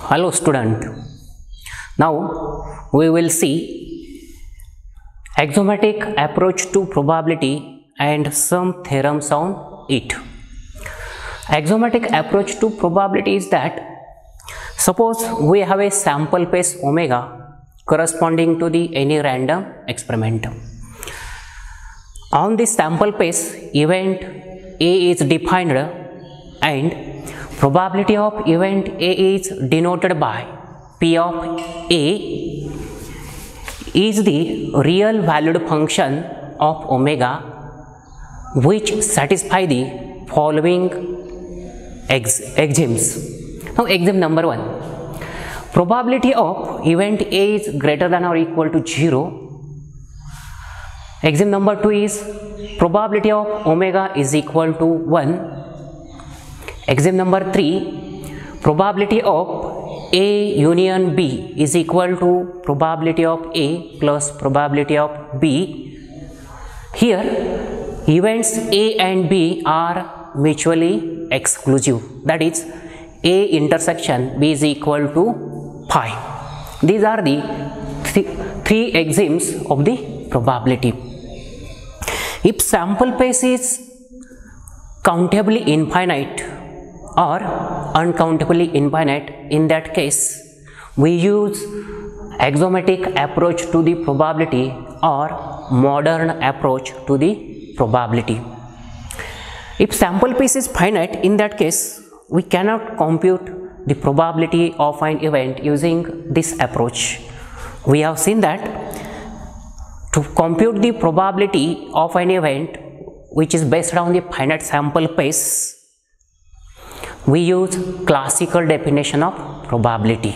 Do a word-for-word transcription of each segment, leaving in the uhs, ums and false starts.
Hello student. Now we will see axiomatic approach to probability and some theorems on it. Axiomatic approach to probability is that suppose we have a sample space omega corresponding to the any random experiment. On this sample space event A is defined and probability of event A is denoted by P of A is the real valued function of omega which satisfy the following ax axioms. Now axiom number one, probability of event A is greater than or equal to zero. Axiom number two is probability of omega is equal to one. Axiom number three, probability of A union B is equal to probability of A plus probability of B. Here events A and B are mutually exclusive, that is A intersection B is equal to phi. These are the th three axioms of the probability. If sample space is countably infinite or uncountably infinite, in that case we use axiomatic approach to the probability or modern approach to the probability. If sample space is finite, in that case we cannot compute the probability of an event using this approach. We have seen that to compute the probability of an event which is based on the finite sample space, we use classical definition of probability.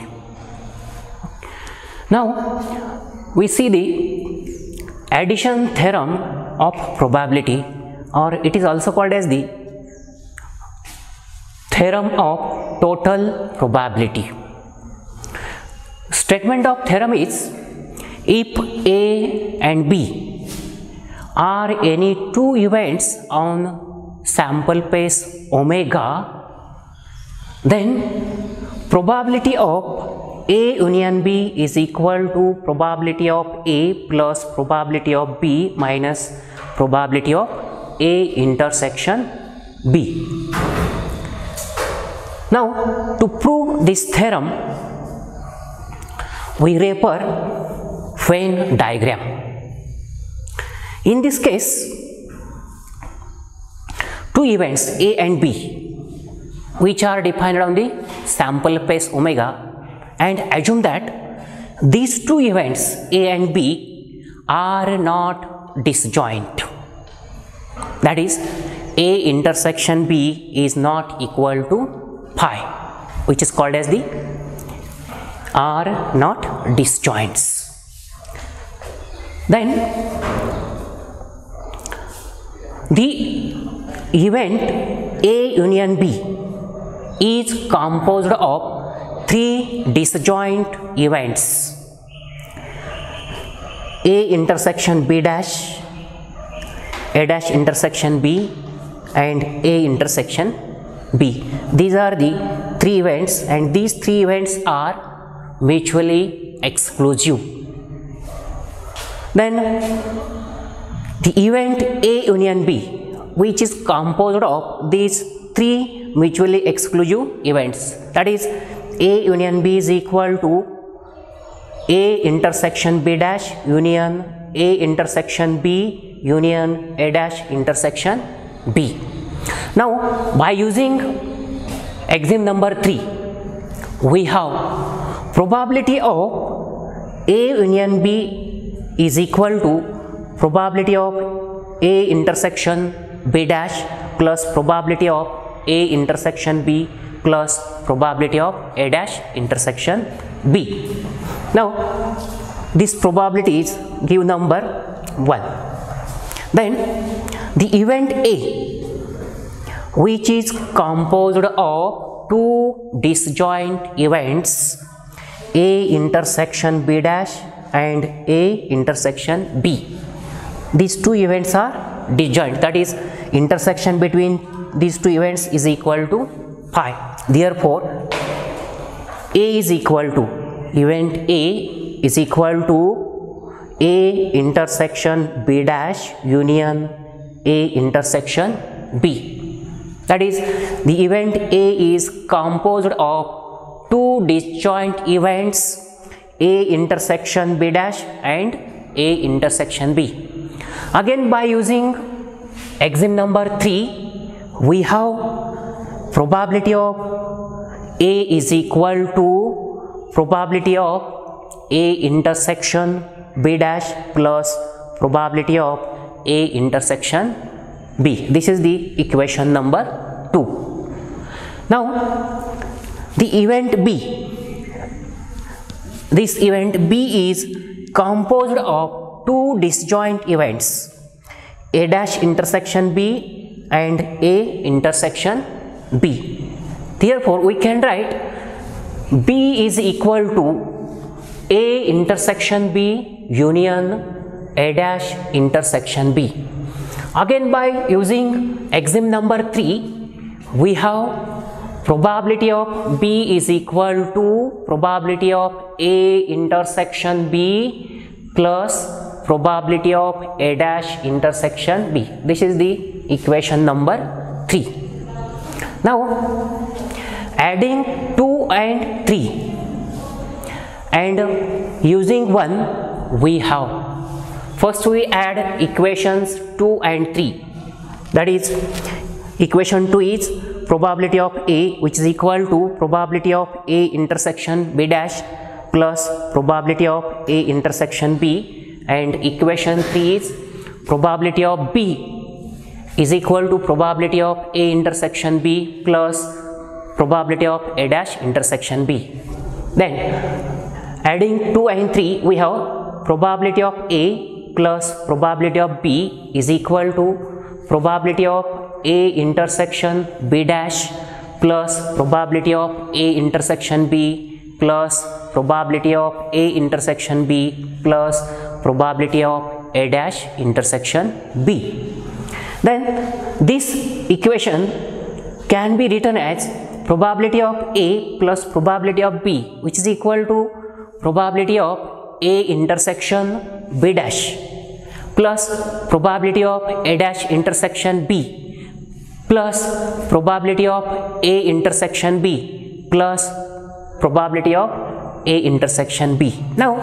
Now we see the addition theorem of probability, or it is also called as the theorem of total probability. Statement of theorem is, if A and B are any two events on sample space omega, then probability of A union B is equal to probability of A plus probability of B minus probability of A intersection B. Now to prove this theorem we refer Venn diagram. In this case two events A and B which are defined on the sample space omega, and assume that these two events A and B are not disjoint, that is A intersection B is not equal to phi, which is called as the are not disjoints. Then the event A union B is composed of three disjoint events: A intersection B dash, A dash intersection B, and A intersection B. These are the three events, and these three events are mutually exclusive. Then the event A union B, which is composed of these three mutually exclusive events, that is A union B is equal to A intersection B dash union A intersection B union A dash intersection B. Now by using axiom number three, we have probability of A union B is equal to probability of A intersection B dash plus probability of A intersection B plus probability of A dash intersection B. Now these probabilities give number one. Then the event A, which is composed of two disjoint events A intersection B dash and A intersection B. These two events are disjoint, that is intersection between these two events is equal to phi. Therefore A is equal to, event A is equal to A intersection B dash union A intersection B. That is, the event A is composed of two disjoint events, A intersection B dash and A intersection B. Again, by using axiom number three, we have probability of A is equal to probability of A intersection B dash plus probability of A intersection B. This is the equation number two. Now, the event B, this event B is composed of two disjoint events, A dash intersection B and A intersection B. Therefore, we can write B is equal to A intersection B union A dash intersection B. Again, by using axiom number three, we have probability of B is equal to probability of A intersection B plus probability of A dash intersection B. This is the equation number three. Now, adding two and three and using one, we have, first we add equations two and three. That is, equation two is probability of A, which is equal to probability of A intersection B dash plus probability of A intersection B, and equation three is probability of B is equal to probability of A intersection B plus probability of A dash intersection B. Then adding two and three, we have probability of A plus probability of B is equal to probability of A intersection B dash plus probability of A intersection B plus probability of A intersection B plus probability of A dash intersection B. Then this equation can be written as probability of A plus probability of B, which is equal to probability of A intersection B dash plus probability of A dash intersection B plus probability of A intersection B plus probability of A intersection B. Now,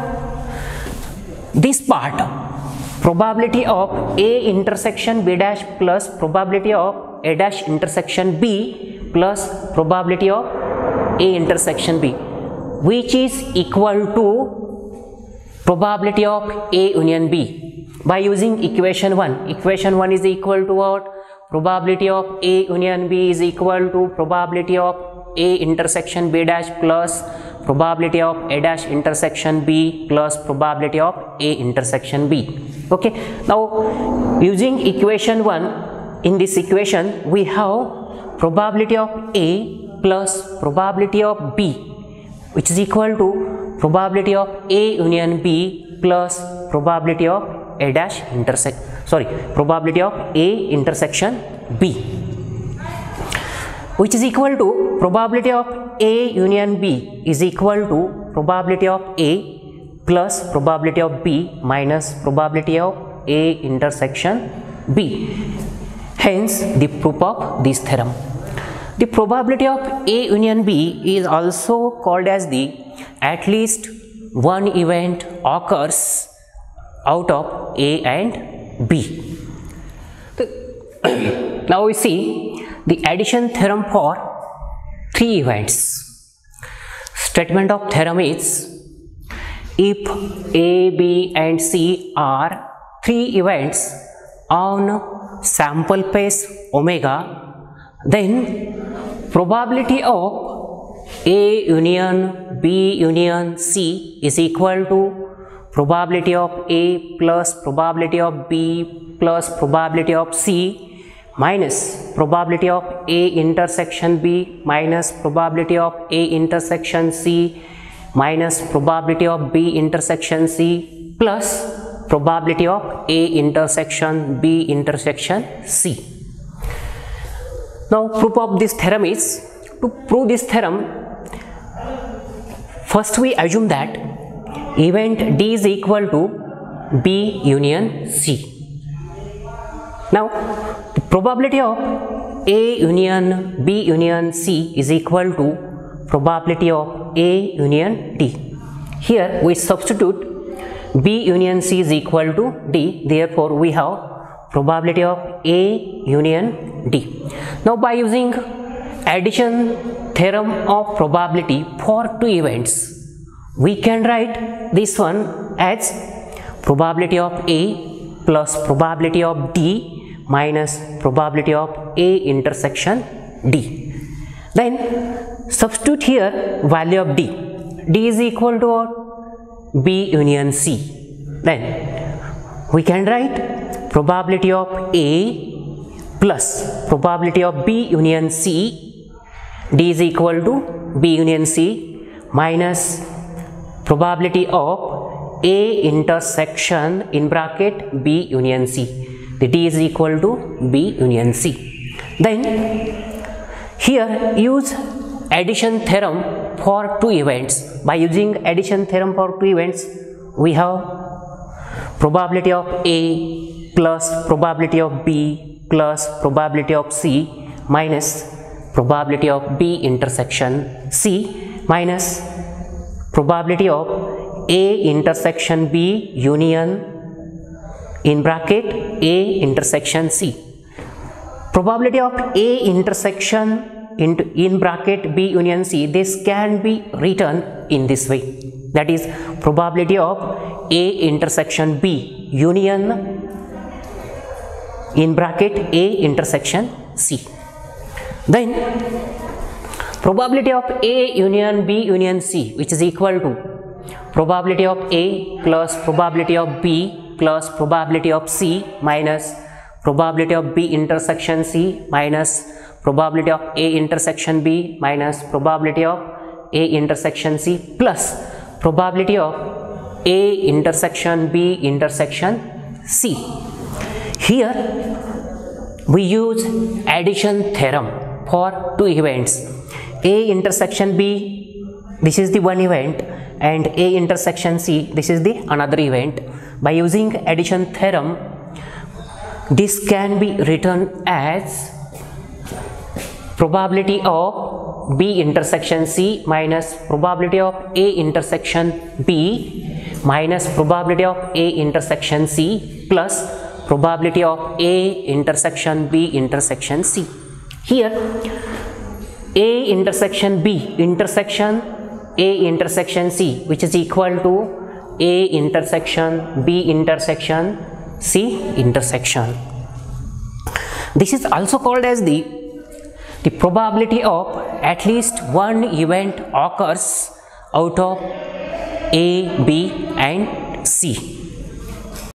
this part, probability of A intersection B dash plus probability of A dash intersection B plus probability of A intersection B, which is equal to probability of A union B. By using equation one, equation one is equal to what? Probability of A union B is equal to probability of A intersection B dash plus probability of A dash intersection B plus probability of A intersection B. Okay, now using equation one, in this equation we have probability of A plus probability of B, which is equal to probability of A union B plus probability of A dash intersect sorry probability of A intersection B, which is equal to probability of A union B is equal to probability of A plus probability of B minus probability of A intersection B. Hence, the proof of this theorem. The probability of A union B is also called as the at least one event occurs out of A and B. Now we see the addition theorem for three events. Statement of theorem is, if A, B and C are three events on sample space omega, then probability of A union B union C is equal to probability of A plus probability of B plus probability of C minus probability of A intersection B minus probability of A intersection C minus probability of B intersection C plus probability of A intersection B intersection C. Now, proof of this theorem is, to prove this theorem, First we assume that event D is equal to B union C. Now the probability of A union B union C is equal to probability of A union D. Here we substitute B union C is equal to D, therefore we have probability of A union D. Now by using addition theorem of probability for two events, we can write this one as probability of A plus probability of D minus probability of A intersection D. Then substitute here value of D. D is equal to what? B union C. Then we can write probability of A plus probability of B union C. D is equal to B union C minus probability of A intersection in bracket B union C. The D is equal to B union C. Then here use addition theorem for two events. By using addition theorem for two events, we have probability of A plus probability of B plus probability of C minus probability of B intersection C minus probability of A intersection B union in bracket A intersection C. Probability of A intersection into in bracket B union C, this can be written in this way, that is probability of A intersection B union in bracket A intersection C. Then probability of A union B union C, which is equal to probability of A plus probability of B plus probability of C minus probability of B intersection C minus probability of A intersection B minus probability of A intersection C plus probability of A intersection B intersection C. Here we use addition theorem for two events. A intersection B, this is the one event, and A intersection C, this is the another event. By using addition theorem, this can be written as probability of B intersection C minus probability of A intersection B minus probability of A intersection C plus probability of A intersection B intersection C. Here A intersection B intersection A intersection C, which is equal to A intersection B intersection C intersection. This is also called as the the probability of at least one event occurs out of A, B and C.